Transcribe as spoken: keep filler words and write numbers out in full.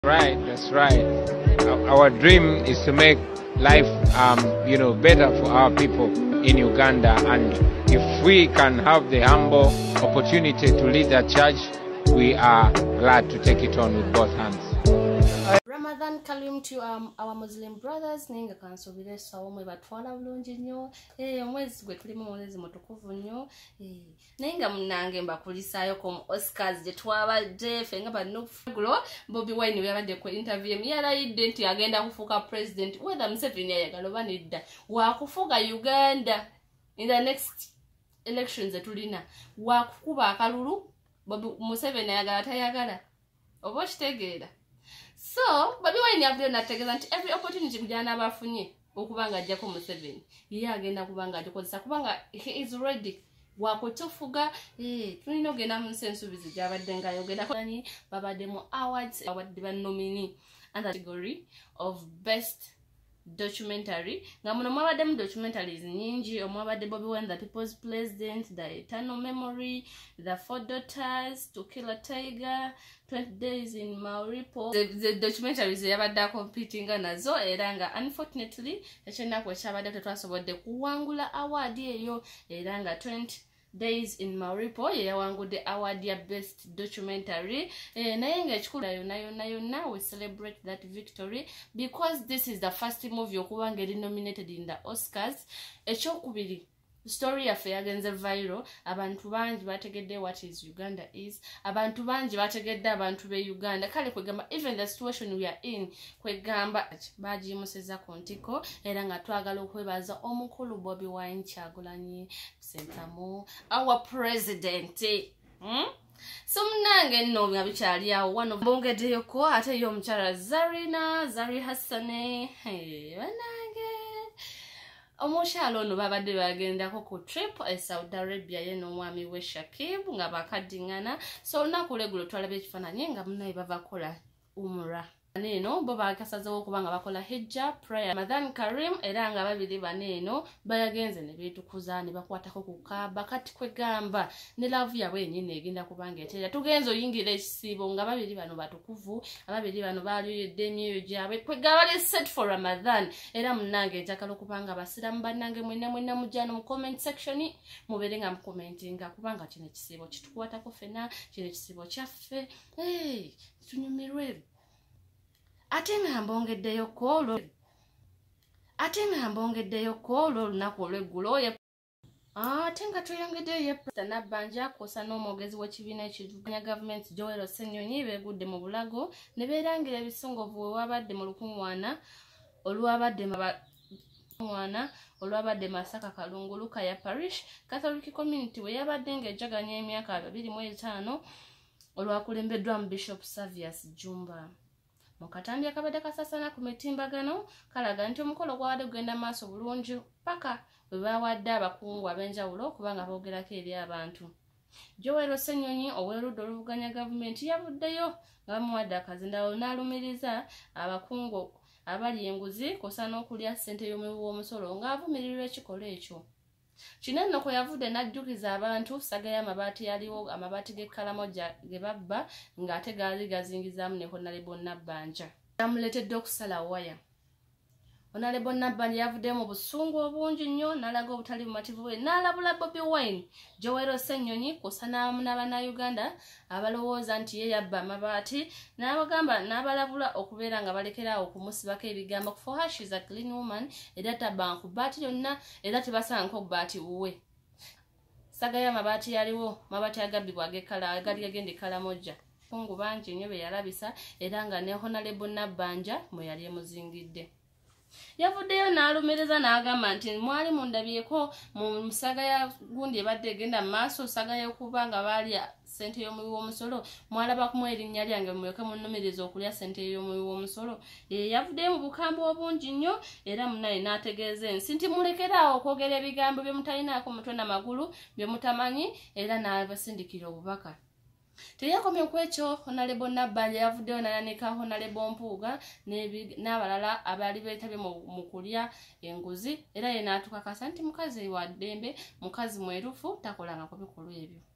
Right, that's right. Our dream is to make life, um, you know, better for our people in Uganda, and if we can have the humble opportunity to lead that charge, we are glad to take it on with both hands. Ramadan Karim to um, our Muslim brothers. Ninga kansubire sawomwe batwala bulungi nnyo. Eh omwezi gwe tulimu mwezi mutukuvu nnyo. Eh ninga munange mbakulisayo ko Oscars je twabadde fenga banofuglo BobiWine yabadde ku interview mi alayidde nti agenda kufuka president whether Museveni ayagala banidda wa kufuga Uganda in the next elections etulina wa kukuba akalulu Bobi Museveni ayagala tayagala oba kitegeera. So, BobiWine yavudde n'ategeeza nti every opportunity kujana abafunye okubanga ajja ko Museveni ye agenda kubanga agikozesa kubanga he is ready wakutufuga eh tulina ogenda mu nsensubizi gy'abadde nga yogera ko ni babadde mu awards abadde ba nominee under category of best documentary nga muno mwabadde mu documentaries nyingi omwabadde BobiWine the People's President, the Eternal Memory, the Four Daughters, To Kill a Tiger, twenty days in Mauripo. The, the documentaries yabadde competing nazo era nga unfortunately ekyennaku ekyabadde tetwasobodde kuwangula award eyo era nga twenty days in Mauripo yawangudde award ya best documentary. Eh, naye nga ekikulu yonna yonna yonna we celebrate that victory because this is the first movie okuba ngeri nominated in the Oscars. Ekyokubiri story yaffe yagenze viral, abantu bangi bategedde what is Uganda is, abantu bangi bategedde abantu be Uganda kale kwegamba even the situation we are in kwegamba bagimuseza ku ntiko era nga twagala okwebaza omukulu BobiWine Kyagulanyi Ssentamu our president. hmm? So mnange nno nga bikyali awo one of bongedeyo ko ate yo omukyala Zarina Zari Hassane hey banange omukyalo ono babadde bagendako ku trip e Saudi Arabia ye n'omwami we Shakib nga bakadingana. So olunaku lwegulo twalaba ekifaananyi nga munaye bava kola umra neno bo bakasazewo okuba nga bakola hijja prayer Ramadan Karim era nga babiri baneeno bayagenze ne beetukuza ne bakwatako ku Kaaba kati kwegamba ne love yabwe yennyini egenda kubanga etera tugenze oyingira ekisibo nga babiri bano batukuvu ababiri bano baaliyedde emyoyo gyabwe kwegamba bali set for Ramadan era munnange njakala okubanga abasiramu bannange mwena mwena mujjano mu comment section mubere nga mukomentinga kubanga kino ekisibo kitukwatako fena kino ekisibo kyaffe hey tunyumirwe. Ate nga mbongeddeyo kolo ate nga mbongeddeyo kolo lunaku olweggulo ye ate nga tuyongeddeyo ye Nabanja kosa n'omwogezi w'ekibiina ekivuganya gavumenti Joel Senyonyi begudde mu bulago ne beerangira ebisongovu we wabadde mu lukungaana olwabadde mwana olwabadde Masaka Kalungulu Kaya Parish Catholic Community we yabadde ng'ejjaganya emyaka abiri mu etaano olwakulembeddwa mu Bishop Savius Jumba. Mukatambi akabadde kasasana ku mitimbagano kalaga nti omukolo gwabadde gugenda maaso bulungi paka bwe bawadde abakungu ab'enjawulo kubanga boogerako eri abantu. Joel Senyonyi ow'erudda oluvuganya gavumenti yavuddeyo nga bamuwadde akazindalo n'alumiriza abakungu abali enguzi kosa n'okulya ssente y'omuwi w'omusolo ng'avumirirwa ekikolwa ekyo. Kino nno kwe yavudde n'ajjukiza abantu saga y'amabaati yaliwo amabaati g'ekkalamoja ge babba ng'ate gaali gazingizaamu ne Honorable Nabanja. Yamuleetedde okusala waya. Honorable Nabanja yavudde mu busungu obungi nnyo n'alaga obutali bumativu bwe n'alabula BobiWine Joel Senyonyi kosa n'Abannayuganda abalowooza nti ye yabba amabaati n'abagamba n'abalabula okubeera nga balekeraawo okumusibako ebigambo for her she's a clean woman era tabba ku bbaati yonna era tebasanko bbaati wuwe. Saga y'amabaati yaliwo mabaati agabbibwa ag'ekkala agali gagenda ekkalamoja kungu bangi nnyo be yalabisa era nga ne Honorable Nabanja mwe yali emuzingidde. Yavuddeyo n'alumiriza n'agamba nti mwali mundabyeko mu musaga ya gundi ebadde egenda mu maaso saga y'okuba nga baalya ssente y'omuwi w'omusolo mwalaba kumu erinnya lyange mulyoke munumiriza okulya ssente y'omuwi w'omusolo. Yavuddeyo mu bukambwe obungi nnyo era munaye n'ategeeza ensi nti mulekeraawo okwogera ebigambo bye mutalinaako mutwe n'amagulu bye mutamanyi era n'abasindikira obubaka. Teyakomye ku ekyo Honorable Nabanja yavuddeyo n'ayanika Honorable Mpuuga n'abalala abaali beetabye mu kulya enguzi era ye n'atukakasa nti mukazi wa ddembe mukazi mwerufu takolanga ku bikolwa ebyo.